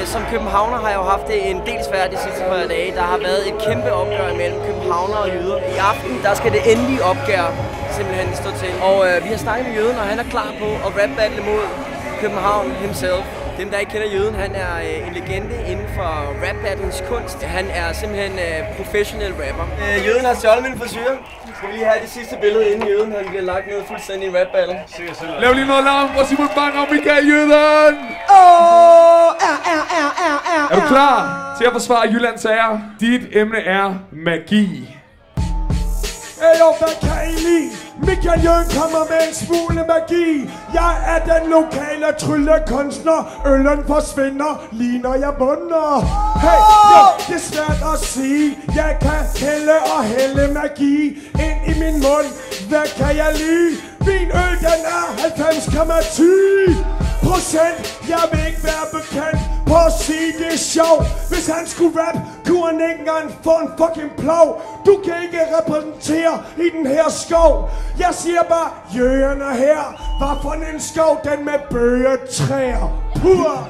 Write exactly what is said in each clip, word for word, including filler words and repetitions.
som københavner har jeg jo haft det en del svært de sidste par dage. Der har været et kæmpe opgør mellem københavner og jyder. I aften, der skal det endelige opgør simpelthen stå til. Og øh, vi har snakket med jøden, og han er klar på at rap battle mod København himself. Dem, der ikke kender jøden, han er øh, en legende inden for rap battlens kunst. Han er simpelthen øh, professionel rapper. Øh, jøden har stjålet min frisyr. Skal vi lige have det sidste billede, inden jøden han bliver lagt ned fuldstændig i rap battle. Lav lige noget larm fra Simon Bang og Michael Jøden! Åh, er, er, er, er, er, Er du klar til at forsvare Jyllands ære? Dit emne er magi. Hey, jo, hvad kan I lide? Michael Jøden kommer med en smule magi. Jeg er den lokale tryllekunstner. Øllen forsvinder, lige når jeg bunder. Hey, jo, det er svært at sige. Jeg kan hælde og hælde magi ind i min mund. Hvad kan jeg lide? Min øl, den er halvfems komma tyve procent. Jeg vil ikke være bekendt på at sige, det er sjovt. Hvis han skulle rap, kunne han ikke engang få en fucking plov. Du kan ikke repræsentere i den her skov. Jeg siger bare, jøden er her. Hvad for en skov, den med bøgetræer. Pur!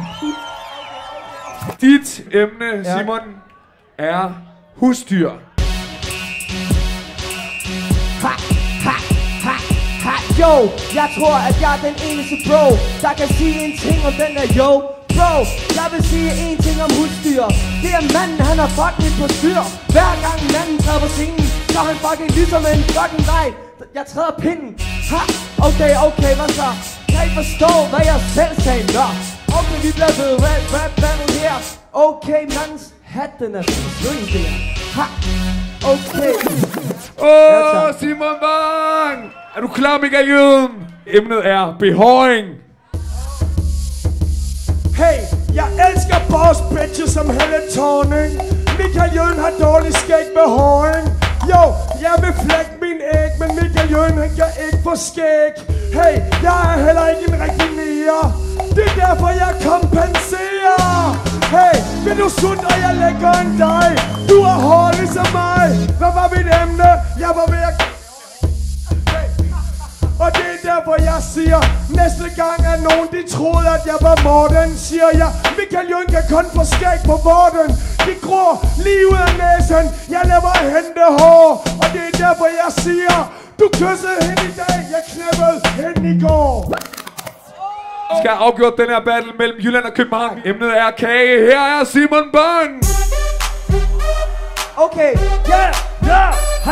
Dit emne, Simon, er husdyr. Ha, ha, ha, ha, yo. Jeg tror, at jeg er den eneste bro, der kan sige en ting om den der yo. Bro, jeg vil sige en ting om husdyr. Det er manden, han har fucking på styr. Hver gang manden træder på scenen, så er han fucking ligesom en fucking leg. Jeg træder pinden. Ha, okay, okay, hvad så? Kan I forstå, hvad jeg selv sagde? Nå, okay, vi bliver ved rap, rap, battle her. Okay, mandens hat, den er sving der. Ha, okay. Åh, oh, Simon Bang! Er du klar, Michael Jøden? Emnet er behåring. Hey, jeg elsker boss bitches som Helle Thorning. Michael Jøden har dårlig skæg med håring. Jo, jeg vil flække min æg, men Michael Jøden han kan ikke få skæg. Hey, jeg er heller ikke en rigtig nære. Det er derfor jeg kompenserer. Hey, vil du sundt, og jeg lægger en dig. Du er hård ligesom mig. Hvad var mit emne? Jeg var ved at... Og det er derfor jeg siger, næste gang er nogen de troede at jeg var Morten, siger jeg. Michael Jøden kan kun få skæg på vorten. De gror lige ud af næsen, jeg laver hente hår. Og det er derfor jeg siger, du kyssede hende i dag, jeg knæppede hende i går. Vi skal have afgjort den her battle mellem Jylland og København. Emnet er kage. Her er Simon Bang. Okay, yeah, yeah, ha.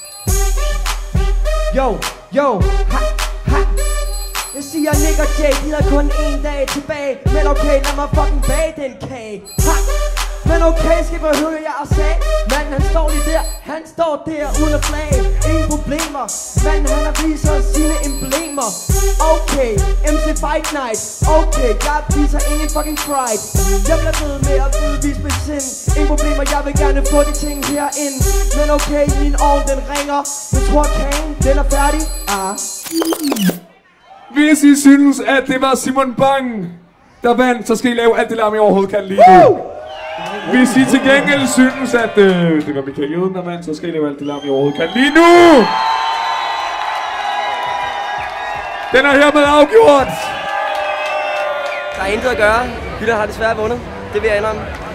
Yo, yo, ha, ha. Jeg siger Nick og Jay, de har kun en dag tilbage. Men okay, lad mig fucking bage den kage. Ha. Men okay, skal vi høre, jeg har sagt. Manden han står lige der, han står der uden at flage. Ingen problemer, manden han har viser sine emblemer. Okay, M C Fight Night. Okay, jeg viser ingen fucking pride. Jeg bliver ved med at udvise mit sind. Ingen problemer, jeg vil gerne få de ting herind. Men okay, min ovn den ringer. Jeg tror kagen, den er færdig. Ah. Hvis I synes, at det var Simon Bang, der vandt, så skal I lave alt det larm, I overhovedet kan lige nu. Hvis I til gengæld synes, at øh, det var Michael Jøden, der vandt, så skal I lave alt det larm, I overhovedet kan lige nu. Den er hermed afgjort. Der er intet at gøre. Jylland har desværre vundet. Det vil jeg indrømme.